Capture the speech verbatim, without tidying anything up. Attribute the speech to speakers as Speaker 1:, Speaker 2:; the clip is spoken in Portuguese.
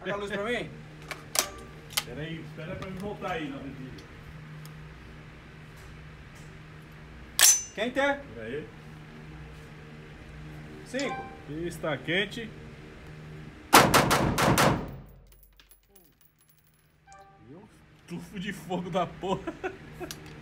Speaker 1: Apaga a luz pra mim.
Speaker 2: Espera aí, espera pra me voltar aí na medida.
Speaker 1: Quente é?
Speaker 2: Espera aí.
Speaker 1: Cinco.
Speaker 2: Está quente. E um tufo de fogo da porra.